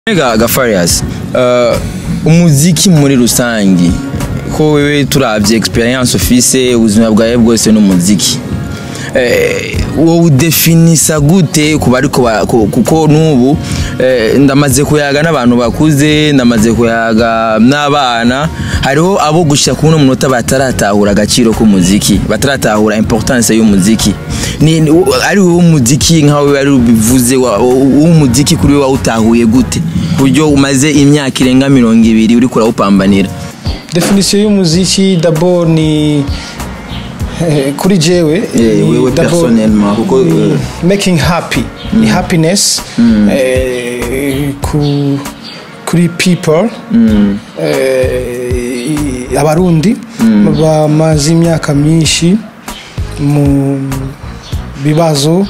Gafarias, umuziki muri rusangi ko wewe turavye experience office ubuzima bwawe bwose n'umuziki wowe udefinisa gute kuko nubu ndamaze kuyaga n'abantu bakuze ndamaze kuyaga n'abana hariho abo gushya kuno munota bataratahura agaciro k'umuziki bataratahura importance y'umuziki ni ari wowe umuziki nkawe ari bivuze umuziki kuri wowe utahuye gute buryo umaze imyaka irenga 200 uri kurawupambanira. Definition y'umuziki d'abord ni kuri jewe wewe personnellement kuko making happy ni happiness kuri people abarundi bamaze imyaka myinshi mu bibazo.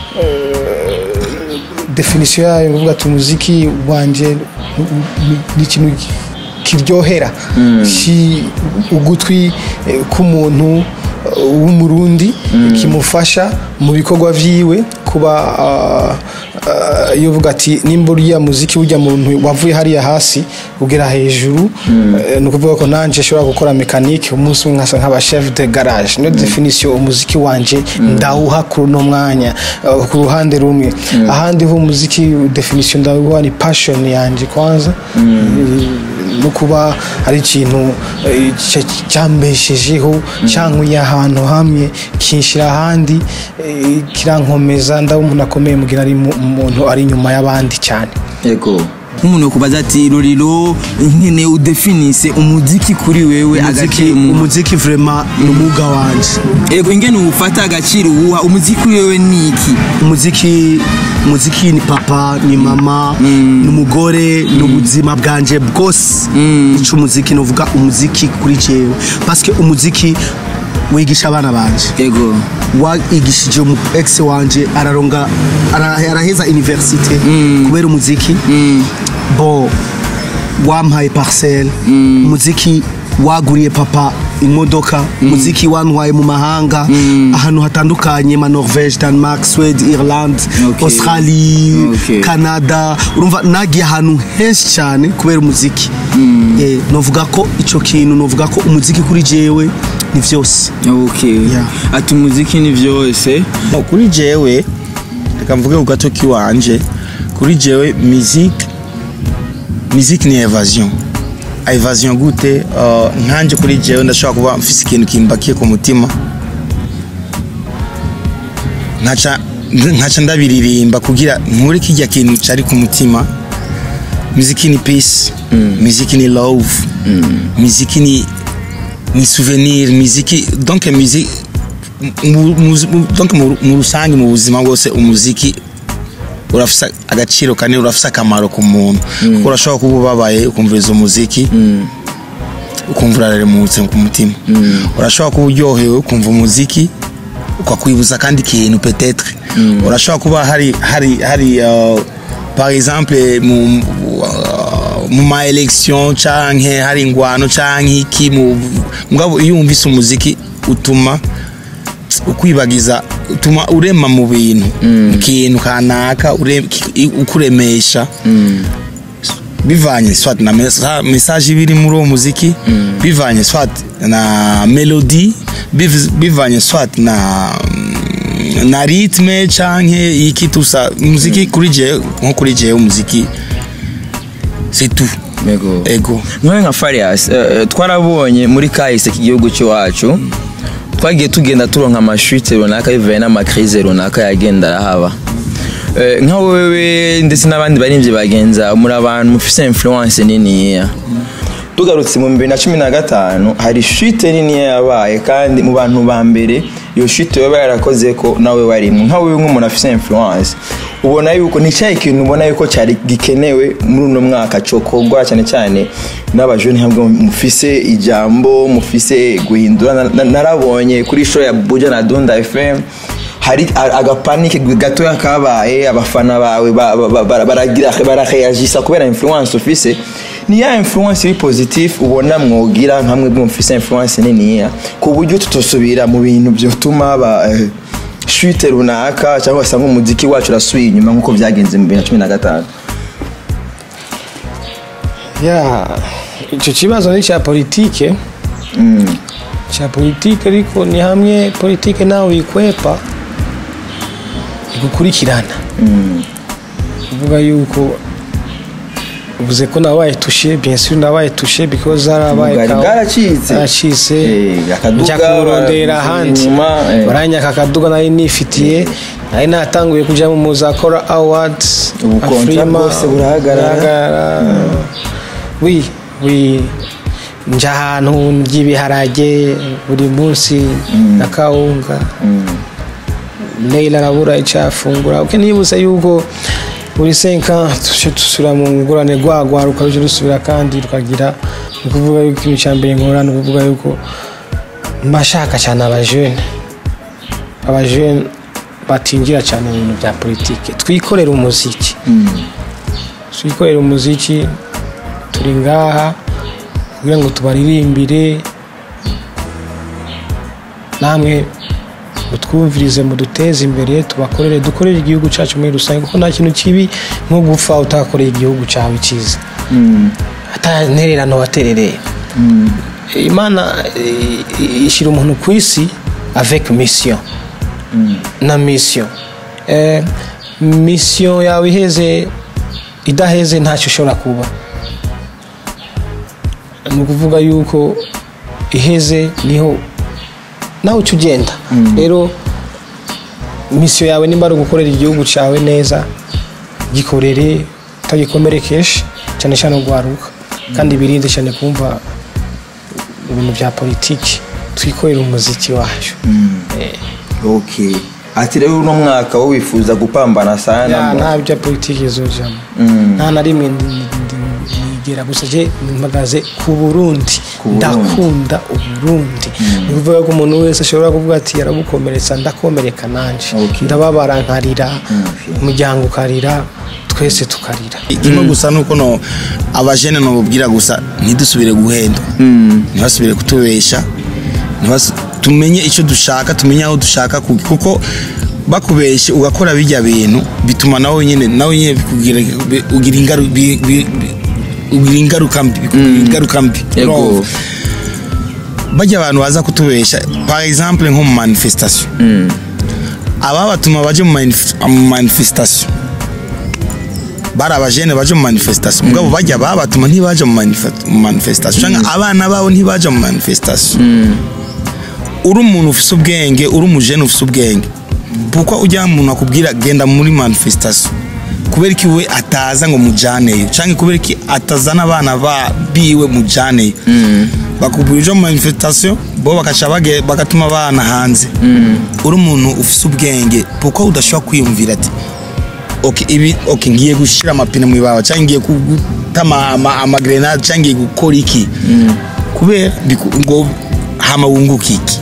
Definition yayo uvuga ati umuziki wanje ni ikintu kiryohera ugutwi k'umuntu w'umurundi kimufasha mu bikorwa vyiwe kuba iyo uvuga ati nimba uriya muziki ujya mu muntu wavuye hariya hasi ugera hejuru no kuvuga ko nanje shobora gukora mechanique umunsi nkasa nk'aba chef de garage. No definition umuziki wanje ndawuha kuri no mwanya ku ruhande rumwe ahandi ho umuziki definition ndawuha ni passion yanje kwanza no kuba ari ikintu cyambeshejeho cyankuye ahantu hamwe kinshira ahandi kirankomeza ndaho umuntu akomeye mugira ari umuntu ari nyuma y'abandi cyane. Yego umuntu kubaza ati ruriro nkene udefinise umuziki kuri wewe umuziki vraiment n'umuga wanje. Yego ingene ufata agaciro uha umuziki kuri wewe niki? Umuziki ni papa ni mama n'umugore n'ubuzima bwanje bwose. Ico umuziki novuga umuziki kuri jewe parce que umuziki wigisha abana banje. Yego wigishije mu ex wanje araheza université kubera umuziki. Bo wampaye parcelle umuziki waguriye papa imodoka muziki wantwaye mu mahanga ahantu hatandukanye ma Norvège, Denmark, Sweden, Irland, Australie, Canada. Urumva nagiye ahantu henshi cyane kubera umuziki. Novuga ko ico kintu novuga ko umuziki kuri jewe ni vyose. Ati umuziki ni vyose kuri jewe reka mvuge ugato kiwanje kuri jewe musique ni evasion gute nkanje kuri jewe ndashaka kuba mfise ikintu kimbakiye ku mutima nkaca ndabiririmba kugira nkuri kijya kintu cari ku mutima. Musique ni peace, musique ni love, musique ni souvenir, musique donc musique donc mu rusange mu buzima bwose umuziki urafisa agaciro kandi urafisa akamaro ku muntu kuko urashobora kuba ubabaye ukumviriza umuziki ukumva uraremutse ku mutima. Urashobora kuba uryohewe ukumva umuziki ukakwibuza kandi ikintu peut-être. Urashobora kuba hari par exemple mu ma election canke hari ingwano canke iki mugabo iyo umvise umuziki utuma ukwibagiza utuma urema mu bintu ikintu kanaka ukuremesha bivanye swat na message biri muri uwo muziki bivanye swat na melody bivanye swat na rythme canke iki tusa muziki kuri je umuziki c'est tout. Ego none nka Farias twarabonye muri kahise k'igihugu cyacu twagiye tugenda turonka amashwite runaka bivaye n'amakrize runaka yagenda haba nka wewe ndetse n'abandi barimvye bagenza muri abantu mufise influence nini tugarutse mu 2015 hari shwite nini yabaye kandi mu bantu ba mbere iyo shwite yo yarakoze ko nawe warimo nka wewe nk'umuntu afise influence ubona yuko ni cyayi kintu ubona yuko cyari gikenewe muri uno mwaka cokogwa cyane cyane n'abajone hamwe mufise ijambo mufise guhindura. Narabonye kuri show ya Buja na Donda FM hari agapanike gato yakabaye abafana bawe barareagisa kubera influence office ni ya influence positive ubona mwogira nkamwe bwumfise influence nini ku buryo tutosubira mu bintu byo tuma shwite runaka cyangwa se umuziki wacu rasuye inyuma nkuko byagenze mu 2015. ya icyo kibazo ni cya politike cya politike ariko ni hamwe politike nawe uyikwepa igukurikirana uvuga yuko uvuze ko nabaye tushe bien sûr nabaye tushe because zarabaye aracitse njya kurondera ahandi baranyaka akaduga nari nifitiye nari natanguye kuja mu Muzakora Awards ubukontra bwose burahagarara wi nja ahantu ry'ibiharage buri munsi na kawunga Leila arabura icyafungura nibuze yuko buri 5 ans tusura mu ngorane rwagwaruka ruje rusubira kandi rukagira ukuvuga yuko ikintu cyambere ngorane ukuvuga yuko mbashaka cyane abajene batingira cyane mu bintu bya politike twikorera umuziki turi ngaha kugira ngo tubaririmbire namwe mutwumvirize muduteze imbere tubakorere dukorere igihugu cyacu muri rusange kuko nta kintu kibi nko gupfa utakoreye igihugu cyawe cyiza atanererano waterereye Imana ishyira umuntu ku isi avec mission na mission yawe iheze idaheze ntacyo ushobora kuba ni ukuvuga yuko iheze niho nawe uca ugenda rero mission yawe nimba ari ugukorera igihugu cyawe neza gikorere utagikomerekeje cyane cyane ugwaruka kandi birinde cyane kumva ibintu bya politiki twikorera umuziki wacu okay ati rero uno mwaka wo wifuza gupambana sana nta bya politiki izojamo nta na rimwe nigera gusa je mpagaze ku Burundi ndakunda Uburundi bivuga ko umuntu wese ashobora kuvuga ati yarabukomeretsa ndakomereka nanje ndababara nkarira umuryango ukarira twese tukarira kimwe gusa nuko no abajene no bubwira gusa ntidusubire guhenda ntibasubire kutubesha tumenye icyo dushaka tumenye aho dushaka kuko bakubeshe ugakora bijya bintu bituma nawe nyine ugira ingaruka mbi bajya abantu baza kutubesha par exemple nko mu manifestation aba batuma baje mu manifestation bari abajene baje mu manifestation mugabo bajya babatuma ntibaje mu manifestation cyangwa abana babo ntibaje mu manifestation uri umuntu ufise ubwenge uri umujene ufise ubwenge buko ujya umuntu akubwira genda muri manifestation kubera iki we ataza ngo mujaneyo cyangwa kubera iki atazana abana biwe mujaneyo bakubwira mu manifestation bo bakatuma abana hanze uri umuntu ufise ubwenge buko udashobora kwiyumvira ati okay ngiye gushira amapine mu ibawa cyangwa ngiye gutama amagrenade cyangwa ngiye gukora iki kubera ngo hama wunguka iki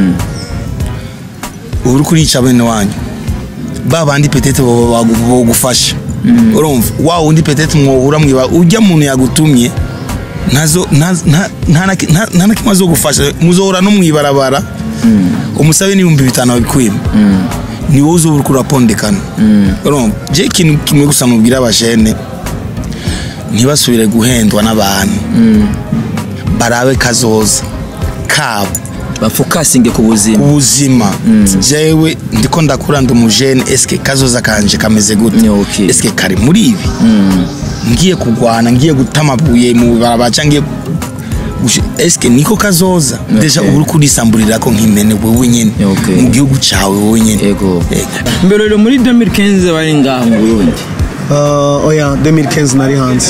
uri kurica bene wanyu babandi petete bagufasha urumva wa undi petete mwohura mwiba ujya muntu yagutumye nazo nta kimazo gufasha muzohora no mwibarabara umusabe ni 500 babikwima ni wozo uri kurapondekana urumva je kintu kimwe gusa mubwira abajene ntibasubire guhendwa n'abantu barabe kazoza kabo bafokasinge ku buzima jewe ndiko ndakura ndumujene eske kazoza kanje kameze gute eske kari muri ibi ngiye kugwana ngiye gutamabuye mu baraba cangiye eske niko kazoza deja uri kurisamburira ko nkimene wewe nyene mu gihugu cawe wewe nyene yego mbere rero muri 2015 bari ngaho mu Burundi oya 2015 nari hanze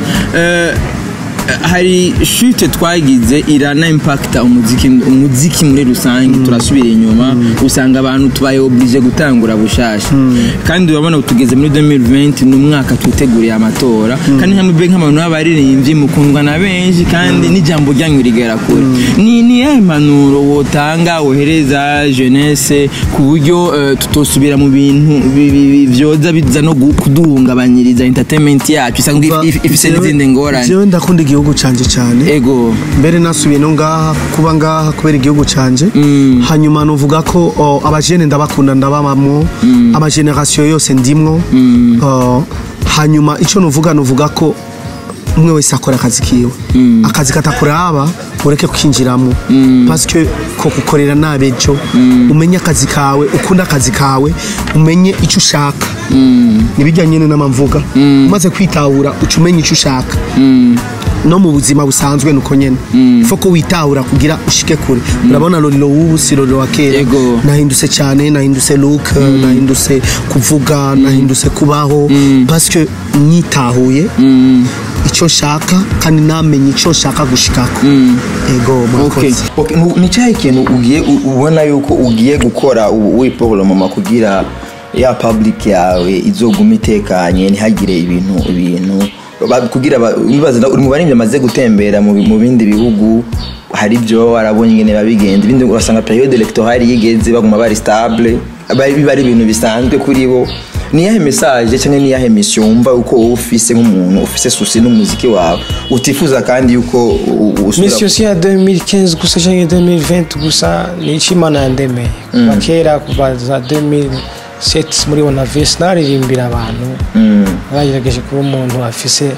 hari shute twagize irana impacta umuziki muri rusange turasubira inyuma usanga abantu tubaye oblige gutangura bushasha kandi urabona tugeze muri 2020 n'umwaka tuteguriye amatora kandi nkamwe nk'abantu n'abaririmbyi mukundwa na benshi kandi n'ijambo ryanyu rigera kure ni impanuro wotanga wohereza jeunesse ku buryo tutosubira mu bintu byoza biza no kuduhungabanyiriza entertainment yacu isanga ifise n'izindi ngorane jewe ndakunda igihugu canje cyane ego mbere nasubiye no ngaha kuba ngaha kubera igihugu canje hanyuma nuvuga ko abajene ndabakunda ndabamamwo ama generation yose ndimwo hanyuma ico nuvuga ko umwe wese akora akazi kiwe akazi katakuraba ureke kwinjiramo parce que ko gukorera nabejo umenye akazi kawe ukunda akazi kawe umenye icyo ushaka nibijyanye n'amamvuga umaze kwitahura ucumenye icyo ushaka no mu buzima busanzwe nuko nyene foko witahura kugira ushike kure urabona Lolilo wubu si Lolilo wa kera nahindutse cyane nahindutse look nahindutse kuvuga nahindutse kubaho parce que nyitahuye icyo shaka kandi namenye icyo shaka gushikako ego murakoze ni cyahe kintu ugiye ubona yuko ugiye gukora ubu wiporo mama kugira ya public yawe izoguma itekanye ntihagire ibintu kugira bibaza uri mu barimye amaze gutembera mu bindi bihugu hari ibyo warabonye ingene babigenda ibindi urasanga periode electorale yigeze baguma bari stable bari ibintu bisanzwe kuri bo ni yahe message cyangwa ni yahe mission umva uko ufise nk'umuntu ufise souci n'umuziki wawe utifuza kandi yuko mission si ya 2015 gusa cyangwa 2020 gusa ni ikimana yandemeye bakera kuva za 2007 muri bona vese naririmbira abantu bagerageje kuba umuntu afise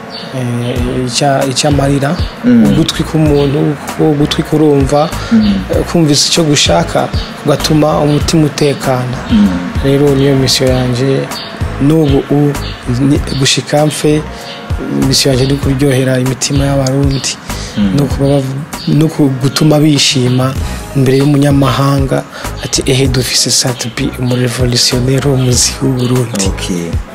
icyamarira ugutwi k'umuntu ugutwi kurumva kumvise icyo gushaka ugatuma umutima utekana rero niyo mission yanje n'ubu gushika mfe mission yanje ni kuryohera imitima y'abarundi no gutuma bishima imbere y'umunyamahanga ati dufise Sat B umu revolutionnaire w'umuziki w'u Burundi.